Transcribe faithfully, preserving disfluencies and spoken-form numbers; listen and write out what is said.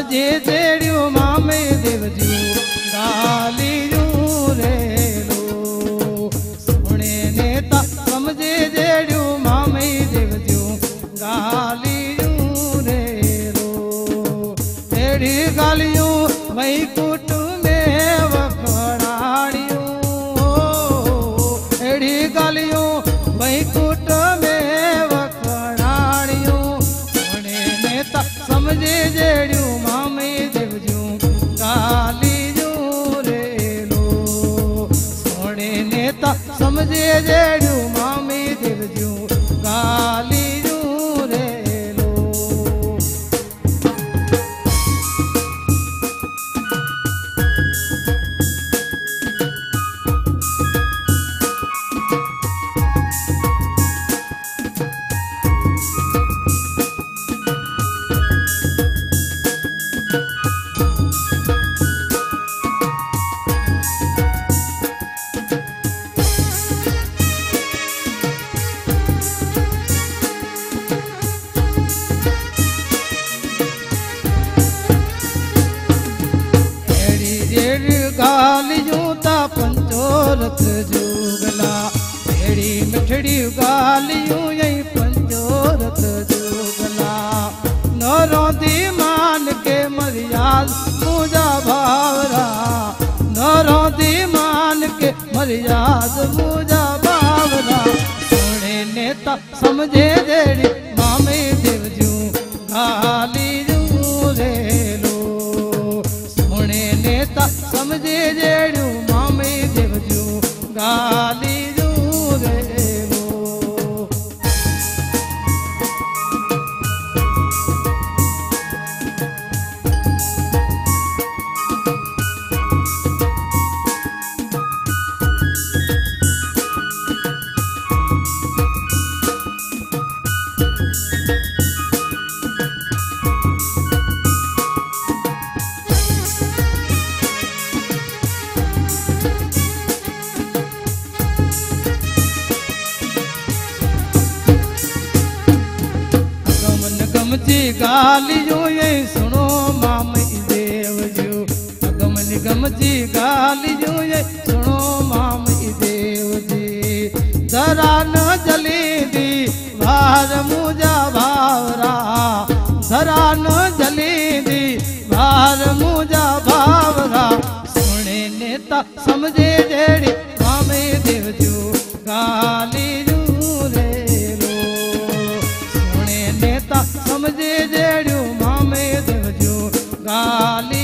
समझे जेड़ियो मामे देवजियो गालियो रे लो सोने नेता समझे जेड़ियो मामे देवजियो गालियो रे लो तेरी गालियो वही कुट में वखड़ाड़ियो एड़ी गालियो वही कुट में वखड़ाड़ियो सोने नेता समझे जेड़ियो मामे देवजियो गालियो रे लो सोने नेता समझे जेड़ियो मामे देवजियो गालियो रे लो गालियों ता पंचोरथ जोगला एड़ी मिठड़ी गालियों यही पंचोरथ जोगला न रोंदी मान के मरियाद मुझा भावरा न रोंदी मान के मरियाद मुझा भावरा सोने नेता समझे जेड़ी मामे देवजू गालियों रे लो सोने नेता समझे जेड़ू मामे देवजू गालियो रे लो गमजी गालियो ये सुनो मामे देवजू अगम निगम जी गालियो ये सुनो मामे देवजी जरा न जली दी भार मुझा भावरा जरा न जली दी भार मुझा भावरा सोने नेता समझे जेड़ी मामे देवजू गालियो रे लो सोने नेता समझे जेड़ू मामे देवजू गाली